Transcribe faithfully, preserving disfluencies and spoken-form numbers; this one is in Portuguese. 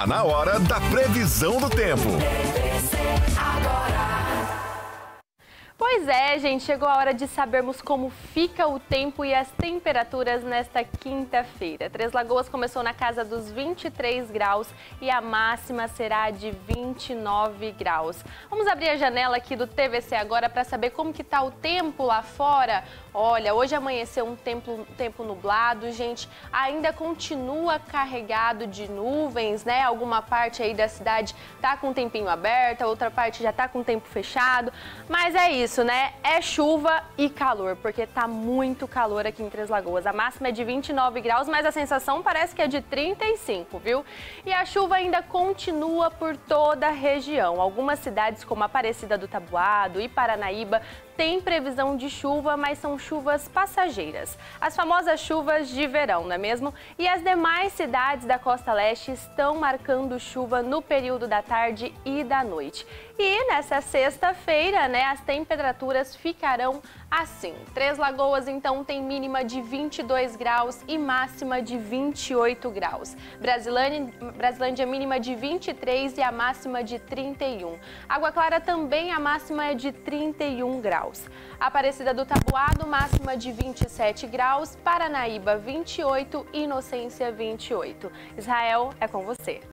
na hora da previsão do tempo. Pois é, gente, chegou a hora de sabermos como fica o tempo e as temperaturas nesta quinta-feira. Três Lagoas começou na casa dos vinte e três graus e a máxima será de vinte e nove graus. Vamos abrir a janela aqui do T V C agora para saber como que tá o tempo lá fora. Olha, hoje amanheceu um tempo, tempo nublado, gente, ainda continua carregado de nuvens, né? Alguma parte aí da cidade tá com o tempinho aberto, a outra parte já tá com o tempo fechado, mas é isso. Isso, né? É chuva e calor, porque tá muito calor aqui em Três Lagoas. A máxima é de vinte e nove graus, mas a sensação parece que é de trinta e cinco, viu? E a chuva ainda continua por toda a região. Algumas cidades, como Aparecida do Taboado e Paranaíba, tem previsão de chuva, mas são chuvas passageiras. As famosas chuvas de verão, não é mesmo? E as demais cidades da Costa Leste estão marcando chuva no período da tarde e da noite. E nessa sexta-feira, né, as temperaturas ficarão assim. Três Lagoas, então, tem mínima de vinte e dois graus e máxima de vinte e oito graus. Brasilândia, Brasilândia mínima de vinte e três e a máxima de trinta e um. Água Clara também a máxima é de trinta e um graus. Aparecida do Taboado, máxima de vinte e sete graus. Paranaíba, vinte e oito. Inocência, vinte e oito. Israel, é com você.